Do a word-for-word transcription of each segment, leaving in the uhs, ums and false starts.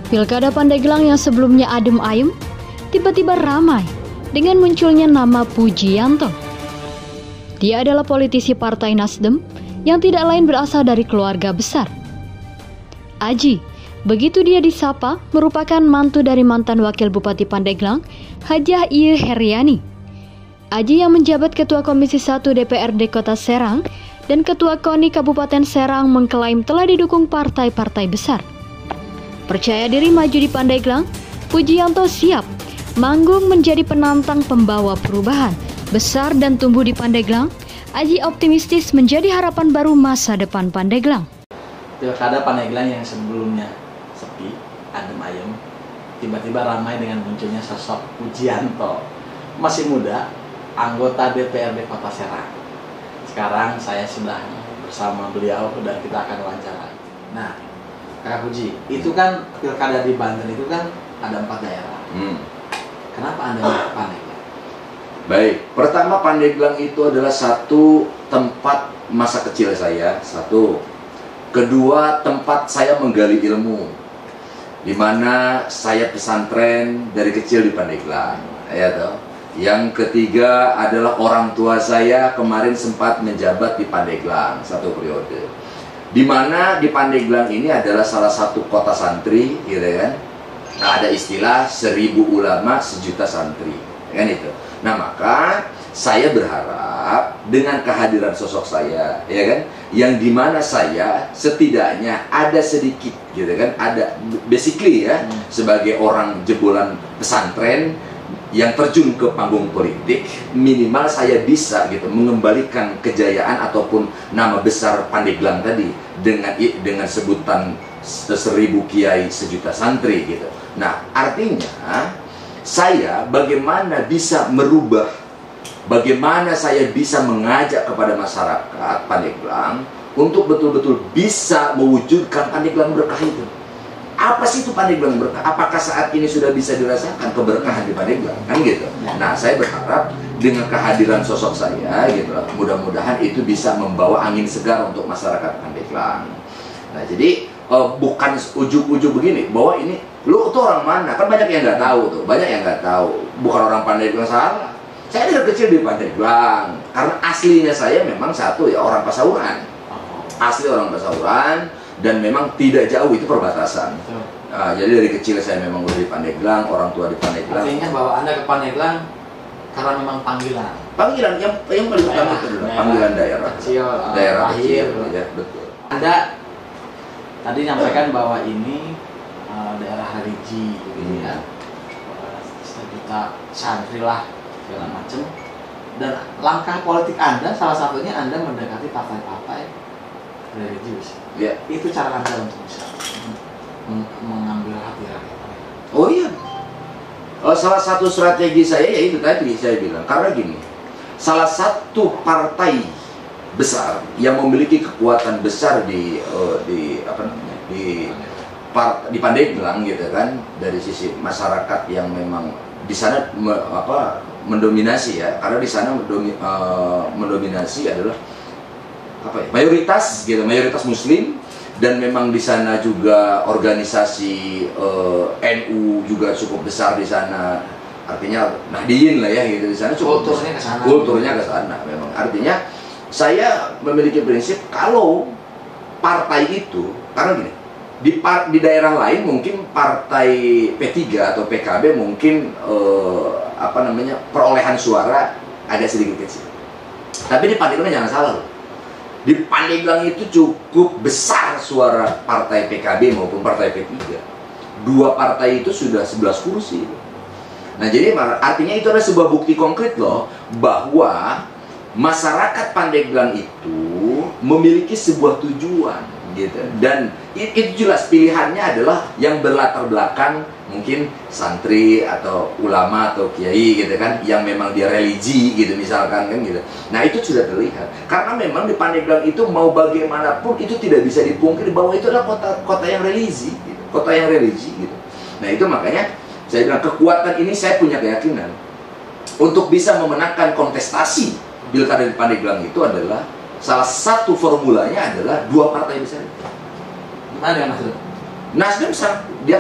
Pilkada Pandeglang yang sebelumnya adem ayem, tiba-tiba ramai dengan munculnya nama Pujiyanto. Dia adalah politisi Partai Nasdem yang tidak lain berasal dari keluarga besar. Aji, begitu dia disapa, merupakan mantu dari mantan Wakil Bupati Pandeglang, Hajah Ieu Heriani. Aji yang menjabat Ketua Komisi satu D P R D Kota Serang dan Ketua KONI Kabupaten Serang mengklaim telah didukung partai-partai besar. Percaya diri maju di Pandeglang, Pujiyanto siap manggung menjadi penantang pembawa perubahan besar dan tumbuh di Pandeglang. Aji optimistis menjadi harapan baru masa depan Pandeglang. Pilkada Pandeglang yang sebelumnya sepi, adem ayem, tiba-tiba ramai dengan munculnya sosok Pujiyanto. Masih muda, anggota D P R D Kota Serang. Sekarang saya sudah bersama beliau dan kita akan wawancara. Nah, Kak Puji, itu kan pilkada di Banten itu kan ada empat daerah. Hmm. Kenapa Anda milih Pandeglang? Baik, pertama Pandeglang itu adalah satu tempat masa kecil saya, satu. Kedua, tempat saya menggali ilmu, di mana saya pesantren dari kecil di Pandeglang, ya toh. Yang ketiga adalah orang tua saya kemarin sempat menjabat di Pandeglang satu periode. Di mana di Pandeglang ini adalah salah satu kota santri, gitu kan? Nah, ada istilah seribu ulama sejuta santri, kan itu. Nah, maka saya berharap dengan kehadiran sosok saya, ya kan, yang dimana saya setidaknya ada sedikit, gitu kan, ada basically ya, hmm. sebagai orang jebolan pesantren yang terjun ke panggung politik, minimal saya bisa gitu mengembalikan kejayaan ataupun nama besar Pandeglang tadi dengan dengan sebutan seribu kiai sejuta santri gitu. Nah, artinya saya bagaimana bisa merubah, bagaimana saya bisa mengajak kepada masyarakat Pandeglang untuk betul-betul bisa mewujudkan Pandeglang berkah itu. Apa sih itu Pandeglang berkah? Apakah saat ini sudah bisa dirasakan keberkahan di Pandeglang? Kan gitu. Nah, saya berharap dengan kehadiran sosok saya gitu, mudah-mudahan itu bisa membawa angin segar untuk masyarakat Pandeglang. Nah, jadi uh, bukan ujuk-ujuk begini bahwa ini lu tuh orang mana? Kan banyak yang nggak tahu tuh, banyak yang nggak tahu. Bukan orang Pandeglang, salah. Saya dari kecil di Pandeglang karena aslinya saya memang satu ya orang Pasauran. Asli orang Pasauran. Dan memang tidak jauh itu perbatasan. Nah, jadi dari kecil saya memang udah di Pandeglang, orang tua di Pandeglang. Artinya bahwa Anda ke Pandeglang karena memang panggilan. Panggilan yang yang paling utama itu adalah panggilan daerah. Kecil, daerah lahir, kecil, ya, betul. Anda tadi nyampaikan bahwa ini uh, daerah religi, gitu hmm. ya, sejuta santri lah segala macam. Dan langkah politik Anda salah satunya Anda mendekati partai-partai religius. Ya. Itu cara Anda untuk bisa meng mengambil hati rakyat. Oh iya. Oh, salah satu strategi saya ya itu tadi saya bilang. Karena gini, salah satu partai besar yang memiliki kekuatan besar di uh, di apa namanya di part, di Pandeglang gitu kan, dari sisi masyarakat yang memang di sana me, apa mendominasi ya. Karena di sana mendomi, uh, mendominasi adalah apa ya, mayoritas gitu, mayoritas Muslim, dan memang di sana juga organisasi uh, N U juga cukup besar di sana, artinya Nahdien lah ya gitu di sana cukup kulturnya ke sana. Kulturnya ke sana memang. Artinya saya memiliki prinsip kalau partai itu, karena gini, di par, di daerah lain mungkin partai P tiga atau P K B mungkin uh, apa namanya perolehan suara agak sedikit kecil. Tapi di Pandeglang jangan salah loh. Di Pandeglang itu cukup besar suara partai P K B maupun partai P tiga. Dua partai itu sudah sebelas kursi. Nah, jadi artinya itu adalah sebuah bukti konkret loh bahwa masyarakat Pandeglang itu memiliki sebuah tujuan gitu. Dan itu jelas pilihannya adalah yang berlatar belakang mungkin santri atau ulama atau kiai gitu kan, yang memang dia religi gitu misalkan kan gitu. Nah, itu sudah terlihat karena memang di Pandeglang itu mau bagaimanapun itu tidak bisa dipungkiri bahwa itu adalah kota kota yang religi gitu. Kota yang religi gitu. Nah, itu makanya saya bilang kekuatan ini saya punya keyakinan untuk bisa memenangkan kontestasi pilkada di Pandeglang itu adalah salah satu formulanya adalah dua partai besar. Gimana dengan Nasdem? Nasdem dia kan gini,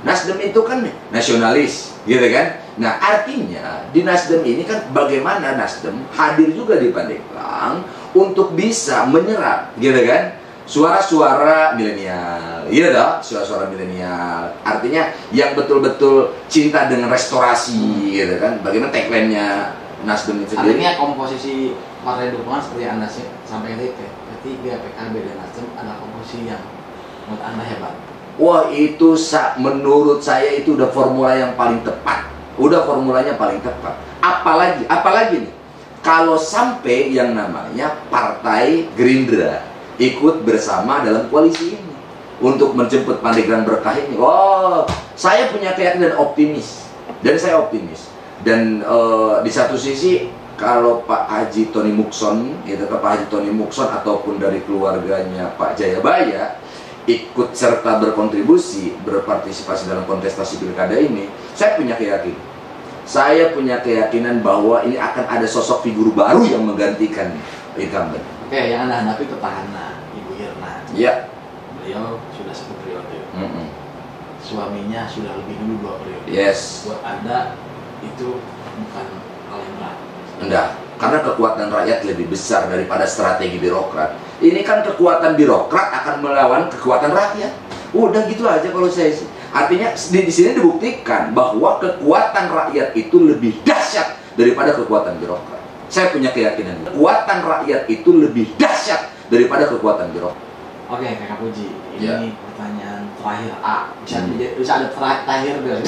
Nasdem itu kan nasionalis, gitu kan? Nah, artinya di Nasdem ini kan bagaimana Nasdem hadir juga di Pandeglang untuk bisa menyerap, gitu kan? Suara-suara milenial, iya dong, suara-suara milenial. Artinya yang betul-betul cinta dengan restorasi, gitu kan? Bagaimana tagline-nya Nasdem itu sendiri? Artinya komposisi partai dukungan seperti Anda sampaikan tadi, P tiga, P K B, dan Nasdem adalah komposisi yang menurut Anda hebat. Wah, itu menurut saya itu udah formula yang paling tepat. Udah formulanya paling tepat. Apalagi, apalagi nih, kalau sampai yang namanya Partai Gerindra ikut bersama dalam koalisi ini untuk menjemput Pandeglang berkah ini. Oh, saya punya keyakinan optimis. Dan saya optimis. Dan uh, di satu sisi kalau Pak Haji Tony Mukson, ya tetap Pak Haji Tony Mukson ataupun dari keluarganya Pak Jayabaya ikut serta berkontribusi, berpartisipasi dalam kontestasi pilkada ini, saya punya keyakinan. Saya punya keyakinan bahwa ini akan ada sosok figur baru yang menggantikan incumbent. Oke, yang Anda hadapi petahana, Ibu Irna. Ya. Beliau sudah satu periode. Mm -mm. Suaminya sudah lebih dulu dua periode. Yes. Buat Anda itu bukan hal yang berat. Enggak, karena kekuatan rakyat lebih besar daripada strategi birokrat. Ini kan kekuatan birokrat akan melawan kekuatan rakyat. Udah gitu aja kalau saya sih. Artinya di, di sini dibuktikan bahwa kekuatan rakyat itu lebih dahsyat daripada kekuatan birokrat. Saya punya keyakinan. Kekuatan rakyat itu lebih dahsyat daripada kekuatan birokrat. Oke, Kakak Puji. Ini Ya. pertanyaan terakhir A. Bisa, Hmm. bisa ada terakhir deh.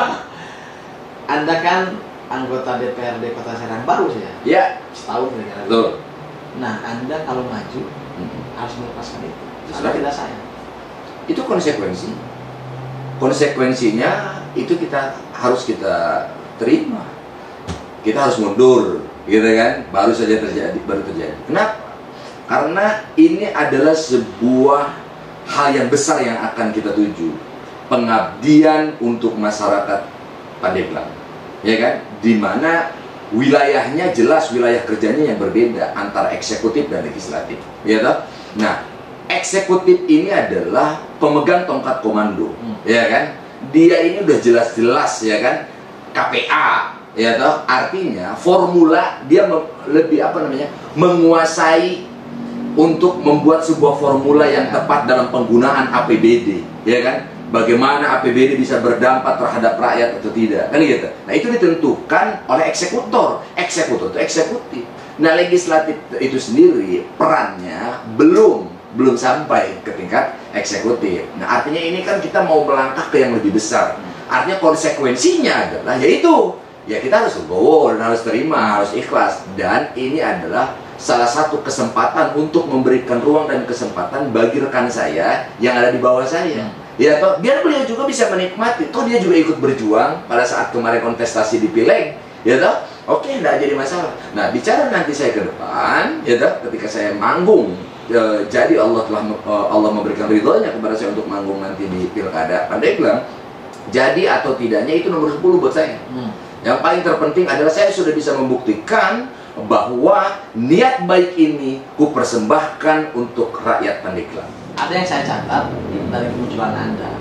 Anda kan anggota D P R D Kota Serang baru saja. Ya. Setahun kira-kira. Betul. Nah, Anda kalau maju Hmm. harus melepaskan itu. Itu Sudah. sudah tidak saya. Itu konsekuensi. Konsekuensinya itu kita harus kita terima. Kita harus mundur, gitu kan? Baru saja terjadi, baru terjadi. Kenapa? Karena ini adalah sebuah hal yang besar yang akan kita tuju. Pengabdian untuk masyarakat Pandeglang, ya kan? Dimana wilayahnya jelas wilayah kerjanya yang berbeda antara eksekutif dan legislatif, ya toh? Nah, eksekutif ini adalah pemegang tongkat komando, Hmm. ya kan? Dia ini udah jelas-jelas, ya kan? K P A, ya toh? Artinya formula dia lebih apa namanya? Menguasai untuk membuat sebuah formula yang tepat dalam penggunaan A P B D, ya kan? Bagaimana A P B D bisa berdampak terhadap rakyat atau tidak, kan gitu. Nah, itu ditentukan oleh eksekutor. Eksekutor itu eksekutif. Nah, legislatif itu sendiri perannya belum belum sampai ke tingkat eksekutif. Nah, artinya ini kan kita mau melangkah ke yang lebih besar. Artinya konsekuensinya adalah yaitu ya kita harus legowo dan harus terima, harus ikhlas. Dan ini adalah salah satu kesempatan untuk memberikan ruang dan kesempatan bagi rekan saya yang ada di bawah saya. Ya toh, biar beliau juga bisa menikmati. Toh dia juga ikut berjuang pada saat kemarin kontestasi di Pileg. Ya toh, oke, tidak jadi masalah. Nah, bicara nanti saya ke depan, ya toh, ketika saya manggung, e, jadi Allah telah e, Allah memberikan ridhonya kepada saya untuk manggung nanti di Pilkada Pandeglang. Jadi atau tidaknya itu nomor sepuluh buat saya. Hmm. Yang paling terpenting adalah saya sudah bisa membuktikan bahwa niat baik ini ku persembahkan untuk rakyat Pandeglang. Ada yang saya catat dari kemunculan Anda,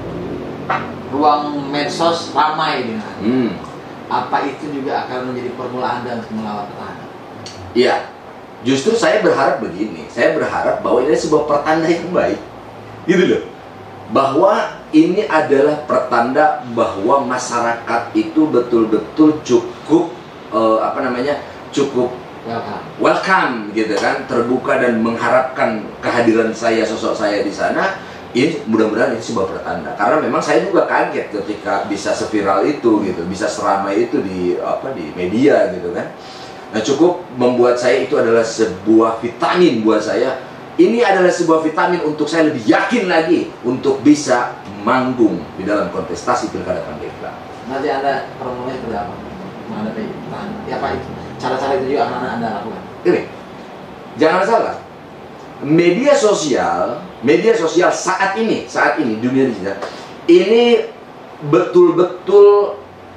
ruang medsos ramai dengan Anda. Hmm. Apa itu juga akan menjadi formula Anda untuk melawan petahana? Iya, justru saya berharap begini. Saya berharap bahwa ini sebuah pertanda yang baik, gitu loh. Bahwa ini adalah pertanda bahwa masyarakat itu betul-betul cukup uh, apa namanya cukup Welcome. welcome gitu kan, terbuka dan mengharapkan kehadiran saya, sosok saya di sana. Ini mudah-mudahan ini sebuah pertanda, karena memang saya juga kaget ketika bisa seviral itu gitu, bisa seramai itu di apa di media gitu kan. Nah, cukup membuat saya itu adalah sebuah vitamin buat saya. Ini adalah sebuah vitamin untuk saya lebih yakin lagi untuk bisa manggung di dalam kontestasi Pilkada Pandeglang. Nanti Anda formulanya seperti apa menghadapi petahana? Ya Pak, itu cara-cara itu juga akan Anda lakukan. Ini, jangan salah. Media sosial, media sosial saat ini, saat ini dunia digital ini betul-betul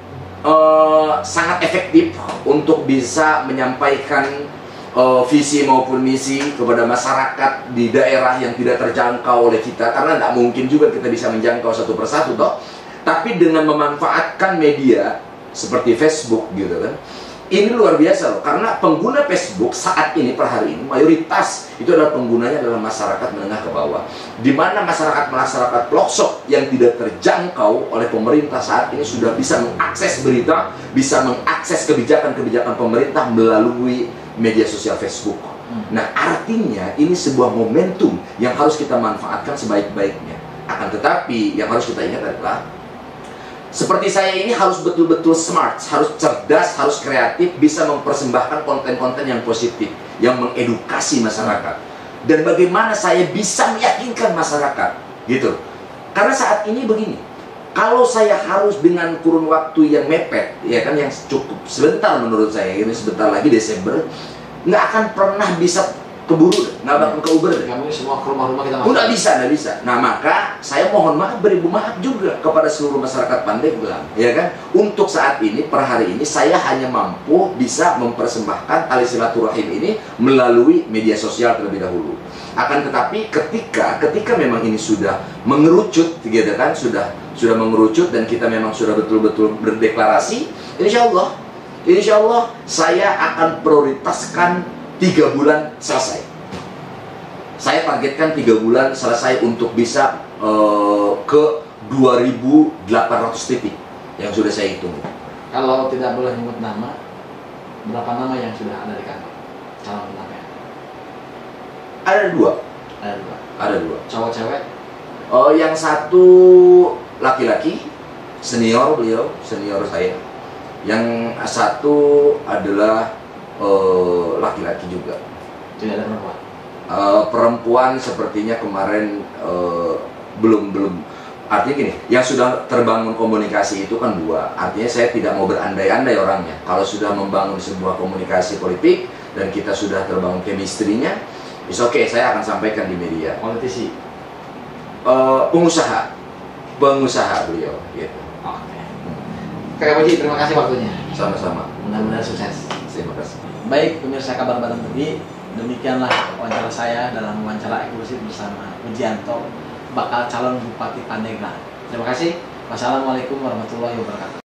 uh, sangat efektif untuk bisa menyampaikan uh, visi maupun misi kepada masyarakat di daerah yang tidak terjangkau oleh kita, karena tidak mungkin juga kita bisa menjangkau satu persatu toh. Tapi dengan memanfaatkan media seperti Facebook gitu kan, ini luar biasa loh. Karena pengguna Facebook saat ini per hari ini mayoritas itu adalah penggunanya adalah masyarakat menengah ke bawah, di mana masyarakat masyarakat pelosok yang tidak terjangkau oleh pemerintah saat ini sudah bisa mengakses berita, bisa mengakses kebijakan-kebijakan pemerintah melalui media sosial Facebook. Nah, artinya ini sebuah momentum yang harus kita manfaatkan sebaik-baiknya. Akan tetapi yang harus kita ingat adalah seperti saya ini harus betul-betul smart, harus cerdas, harus kreatif, bisa mempersembahkan konten-konten yang positif, yang mengedukasi masyarakat. Dan bagaimana saya bisa meyakinkan masyarakat, gitu. Karena saat ini begini, kalau saya harus dengan kurun waktu yang mepet, ya kan, yang cukup sebentar menurut saya, ini sebentar lagi Desember, nggak akan pernah bisa keburu, nggak bakal ke Uber. Kami semua ke rumah-rumah kita. Nggak bisa, nggak bisa. Nah, maka saya mohon maaf, beribu maaf juga kepada seluruh masyarakat Pandeglang, ya kan? Untuk saat ini, per hari ini, saya hanya mampu bisa mempersembahkan tali silaturahim ini melalui media sosial terlebih dahulu. Akan tetapi, ketika ketika memang ini sudah mengerucut, gitu kan? Sudah sudah mengerucut dan kita memang sudah betul-betul berdeklarasi, insya Allah, insya Allah saya akan prioritaskan tiga bulan selesai. Saya targetkan tiga bulan selesai untuk bisa uh, ke dua ribu delapan ratus titik yang sudah saya hitung. Kalau tidak boleh menyebut nama, berapa nama yang sudah ada di kantor calon namanya? Ada dua. Ada dua. Ada dua. Cowok cewek? Oh, yang satu laki-laki, senior beliau, senior saya. Yang satu adalah laki-laki uh, juga. Tidak ada perempuan? Uh, perempuan sepertinya kemarin uh, belum belum. Artinya gini, yang sudah terbangun komunikasi itu kan dua. Artinya saya tidak mau berandai-andai orangnya. Kalau sudah membangun sebuah komunikasi politik dan kita sudah terbangun chemistry-nya, is oke, okay, saya akan sampaikan di media. Politisi? Uh, pengusaha, pengusaha beliau. Gitu. Oke. Oke, Pak Haji, terima kasih waktunya. Sama-sama. Mudah-mudahan sukses. Terima kasih. Baik, pemirsa Kabar Batam T V, demikianlah wawancara saya dalam wawancara eksklusif bersama Pujianto, bakal calon Bupati Pandeglang. Terima kasih. Wassalamualaikum warahmatullahi wabarakatuh.